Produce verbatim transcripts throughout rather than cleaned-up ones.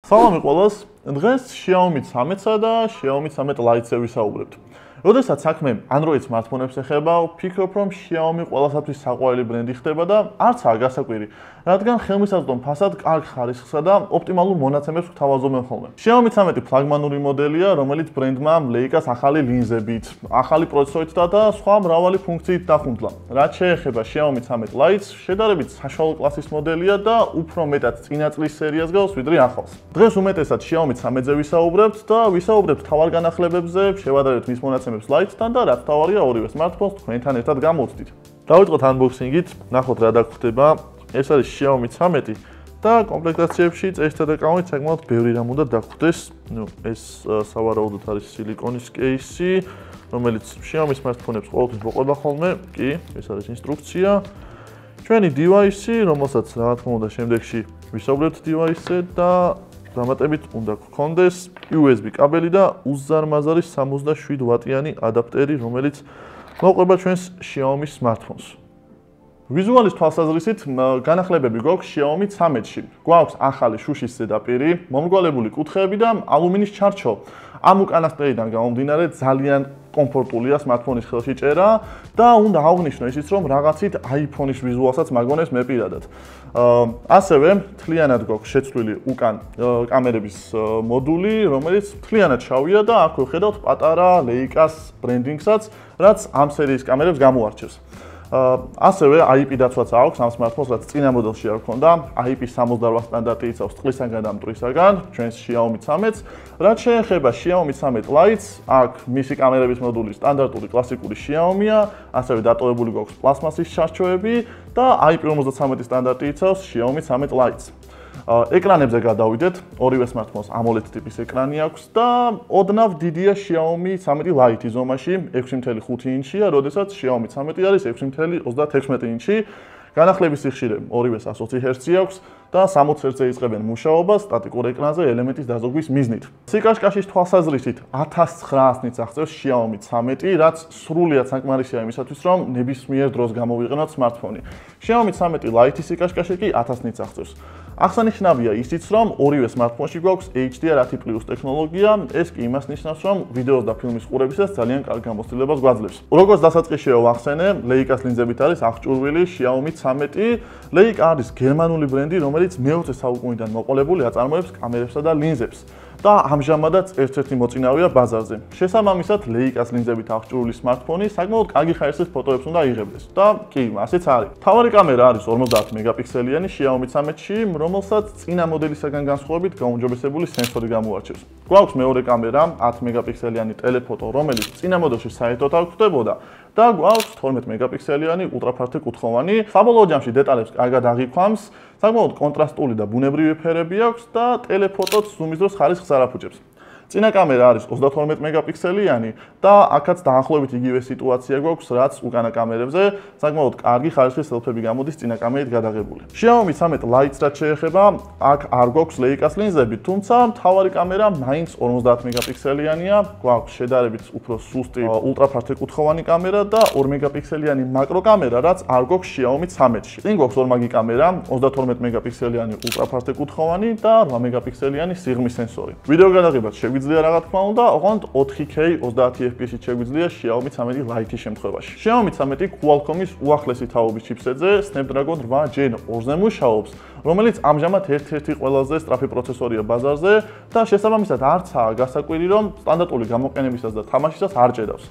Სალამი ყველას. დღეს Xiaomi ცამეტსა და Xiaomi ცამეტ Lite-ზე ვისაუბრებთ. როდესაც საქმე Android smartphone-ებს ეხება, ვფიქრობ, რომ Xiaomi ყველასათვის საყვარელი ბრენდი ხდება და არცაა გასაკვირი, რადგან ხელმისაწვდომ ფასად კარგ ხარისხსა და ოპტიმალურ მონაცემებს გვთავაზობენ ხოლმე. Xiaomi ცამეტი ფლაგმანური მოდელია, რომელიც ბრენდმა Leica-ს ახალი ლინზებით, ახალი პროცესორით და სხვა მრავალი ფუნქციით დახუნდლა. რაც შეეხება Xiaomi ცამეტ Lite-ს, შედარებით საშუალო კლასის მოდელია და უფრო მეტად წინა წლის სერიას გავს, ვიდრე ახალს. დღეს უმეტესად Xiaomi ცამეტზე ვისაუბრებთ და ვისაუბრებთ თავარ განახლებებზე, შევადარებთ მის მონაცემებს Lite-თან და რაც თავარია ორივე smartphone-ს თქვენთან ერთად გამოვხდით. დავიწყოთ unboxing-ით, ნახოთ რა დაგხვდება. ეს არის Xiaomi ცამეტი და კომპლექტაციებში წესთა და კამით საკმაოდ ბევრი რამ უნდა დაგხვდეს. ნუ ეს სავარაუდოდ არის სილიკონის კეისი, რომელიც Xiaomi smartphone-ებს ყოველთვის მოყვება ხოლმე. კი, ეს არის ინსტრუქცია. ჩვენი device-ი, რომელსაც რა თქმა უნდა შემდეგში ვისაუბრებთ device-ზე და დამატებით უნდა გქონდეს U S B კაბელი და უზარმაზარი სამოცდაშვიდ ვატიანი ადაპტერი, რომელიც მოყვება ჩვენს Xiaomi smartphones. ვიზუალის თვალსაზრისით განახლებები გვაქვს Xiaomi ცამეტში. გვაქვს ახალი შუშის ზედაპირი, მომრგვალებული კუთხეები და ალუმინის ჩარჩო. ამ უკანასკნელიდან გამომდინარე ძალიან კომფორტულია smartphone-ის ხელში ჭერა და უნდა აღვნიშნო ისიც, რომ რაღაცით iPhone-ის ვიზუალსაც მაგონებს მე პირადად. ასევე მთლიანად გვაქვს შეცვლილი უკან კამერების მოდული, რომელიც მთლიანად შავია და აქ ვხედავთ პატარა Leica-s ბრენდინგსაც, რაც ამ სერიის კამერებს გამოარჩევს. ასევე I P დაცვაც აქვს ამ smartphone-ს, რაც წინა მოდელში არ ჰქონდა. I P სამოცდაოთხ სტანდარტი იცავს წყლისაგან და მტვრისაგან, ჩვენს Xiaomi ცამეტს. რაც შეეხება Xiaomi ცამეტ Lite-ს, აქ მისი კამერების მოდული სტანდარტული კლასიკური Xiaomi-ა, ასევე დატოვებული გვაქვს პლასმასის ჩარჩოები და I P ორმოცდათვრამეტი სტანდარტი იცავს Xiaomi ცამეტ Lite-ს. ეკრანებზე გადავიდეთ, ორივე smartphone-ს AMOLED ტიპის ეკრანი აქვს და ოდნავ დიდია Xiaomi ცამეტი Lite-ის ზომაში, ექვსი კoma ხუთი ინჩია, როდესაც Xiaomi ცამეტი არის ექვსი კoma ოცდაექვსი ინჩი. განახლების სიხშირე ორივე ას ოცი ჰერცი აქვს და სამოცი ჰერცზე იწყებენ მუშაობას სტატიკურ ეკრანზე ელემენტის დაზოგვის მიზნით. სიკაშკაშის თვალსაზრისით ათას ცხრაასნიც აღწევს Xiaomi ცამეტი, რაც სრულიად საკმარისია იმისათვის, რომ ნებისმიერ დროს გამოვიყენოთ smartphone-ი. Xiaomi ცამეტი Lite-ის სიკაშკაშე კი ათასნიც აღწევს. აღსანიშნავია ისიც, რომ ორივე smartphone-ში გვაქვს H D R ten plus ტექნოლოგია, ეს კი იმას ნიშნავს, რომ ვიდეოს და ფილმის ყურებისას ძალიან კარგ გამოცდილებას გვაძლევს. როგორც დასაწყისშეო ვახსენე, Leica-s ლინზებით არის აღჭურვილი Xiaomi ცამეტი. Leica არის გერმანული ბრენდი, რომელიც მეოცე საუკუნიდან მოყოლებული აწარმოებს კამერებსა და ლინზებს. და ამჟამადაც ერთ-ერთი მოწინავეა ბაზარზე. შესაბამისად, Leica-s ლინზებით აღჭურვილი smartphone-ი საკმაოდ კარგი ხარისხის ფოტოებს უნდა იღებდეს. და კი, ასეც არის. მთავარი კამერა არის ორმოცდაათ მეგაპიქსელიანი Xiaomi ცამეტში, რომელსაც წინა მოდელისაგან განსხვავებით გაუმჯობესებული სენსორი გამოარჩევს. გვაქვს მეორე კამერა, ათი მეგაპიქსელიანი ტელეფოტო, რომელიც წინა მოდელში საერთოდ არ გვხვდებოდა და გვაქვს თორმეტი მეგაპიქსელიანი ულტრაფართე კუთხოვანი. საბოლოო ჯამში დეტალებს კარგად აღიქვამს, საკმაოდ კონტრასტული და ბუნებრივი ფერები აქვს და ტელეფოტოც ზუმის დროს ხარისხს არ აფუჭებს. წინა კამერა არის ოცდათორმეტი მეგაპიქსელიანი და აქაც დაახლოებით იგივე სიტუაცია გვაქვს, რაც უკანა კამერებზე, საკმაოდ კარგი ხარისხის სელფები გამოდის წინა კამერით გადაღებული. Xiaomi ცამეტ Lite-ს რაც შეეხება, აქ არ გვაქვს Leica-s ლინზები, თუმცა მთავარი კამერა მაინც ორმოცდაათ მეგაპიქსელიანია, გვაქვს შედარებით უფრო სუსტი ულტრაფართე კუთხოვანი კამერა და ორი მეგაპიქსელიანი მაკრო კამერა, რაც არ გვაქვს Xiaomi ცამეტში. წინ გვაქვს ორმაგი კამერა, ოცდათორმეტი მეგაპიქსელიანი ულტრაფართე კუთხოვანი და რვა მეგაპიქსელიანი სიღრმის სენსორი. ვიდეო გადაღებაც შეგვიძლია რა თქმა უნდა, ოღონდ ოთხი K ოცდაათი F P S-ით შეგვიძლია Xiaomi ცამეტი Lite-ის შემთხვევაში. Xiaomi ცამეტი Qualcomm-ის უახლესი თაობის ჩიპსეტზე Snapdragon eight Gen four-ზე მუშაობს, რომელიც ამჟამად ერთ-ერთი ყველაზე სწრაფი პროცესორია ბაზარზე და შესაბამისად არცაა გასაკვირი, რომ სტანდარტული გამოყენებისას და თამაშისას არ ჭედავს.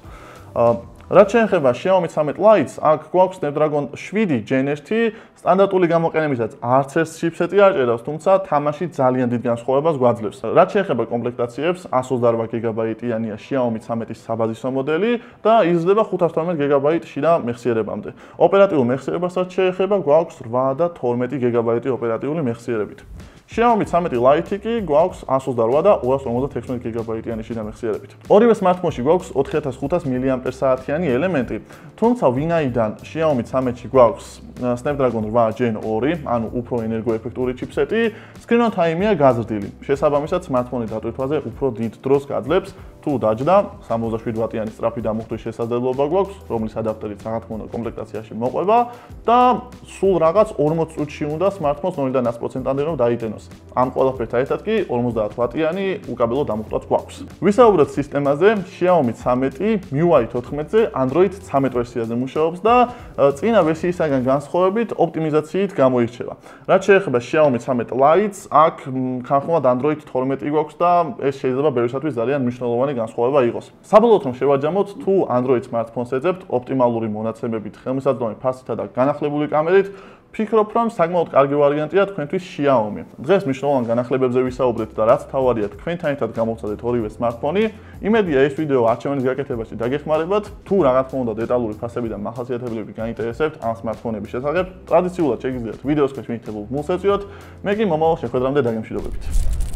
რაც შეეხება Xiaomi ცამეტ Lite-ს, აქ გვაქვს Snapdragon seven Gen one, სტანდარტული გამოყენებისაც არც ერთ ჩიპსეტი არ ჭედავს, თუმცა თამაში ძალიან დიდ განსხვავებას გვაძლევს. რაც შეეხება კომპლექტაციებს, one hundred twenty-eight გიგაბაიტიანია Xiaomi ცამეტის საბაზისო მოდელი და იზრდება ხუთას თორმეტ გიგაბაიტ შიდა მეხსიერებამდე. ოპერატიულ მეხსიერებასაც შეეხება, გვაქვს eight და თორმეტი გიგაბაიტი ოპერატიული მეხსიერებით. Xiaomi ცამეტი Lite კი გვაქვს one hundred twenty-eight და two hundred fifty-six გიგაბაიტიანი შიდა მეხსიერებით. ორივე smartphone-ში გვაქვს ოთხი ათას ხუთას მილიამპერ-საათიანი ელემენტი, თუმცა ვინაიდან Xiaomi ცამეტში გვაქვს Snapdragon eight Gen four, ანუ უფრო ენერგოეფექტური ჩიპსეტი, screen on time-ია გაზრდილი. შესაბამისად, smartphone-ი დატვირთვაზე უფრო დიდ დროს გაძლებს, თუ დაჯდა სამოცდაშვიდ ვატიანი სწრაფი დამუხტვის შესაძლებლობა გვაქვს, რომლის ადაპტერიც რა თქმა უნდა კომპლექტაციაში მოყვება და სულ რაღაც ორმოც წუთში უნდა smartphone-ს ნულიდან ას პროცენტამდე რომ დაიტენოს. გამოიყენოს. ამ ყველაფერთან ერთად კი ორმოცდაათ ვატიანი უკაბელო დამუხტვაც გვაქვს. ვისაუბროთ სისტემაზე, Xiaomi ცამეტი M I U I თოთხმეტზე Android ცამეტ ვერსიაზე მუშაობს და წინა ვერსიისაგან განსხვავებით ოპტიმიზაციით გამოირჩევა. რაც შეეხება Xiaomi ცამეტ Lite-ს, აქ თანხმოვნად Android თორმეტი გვაქვს და ეს შეიძლება ბევრისათვის ძალიან მნიშვნელოვანი განსხვავება იყოს. საბოლოოდ რომ შევაჯამოთ, თუ Android smartphones ეძებთ ოპტიმალური მონაცემებით, ხელმისაწვდომი ფასითა და განახლებული კამერით, ვფიქრობ, რომ საკმაოდ კარგი ვარიანტია თქვენთვის Xiaomi. დღეს მნიშვნელოვან განახლებებზე ვისაუბრეთ და რაც თავარია, თქვენთან ერთად გამოვცადეთ ორივე smartphone-ი. იმედია ეს ვიდეო არჩევნის გაკეთებაში დაგეხმარებათ. თუ რა თქმა უნდა დეტალური ფასები და მახასიათებლები გაინტერესებთ ამ smartphone-ების შესახებ, ტრადიციულად შეგიძლიათ ვიდეოს ქვეშ მითითებულ გმულს ეწვიოთ. მე კი მომავალ შეხვედრამდე დაგემშვიდობებით.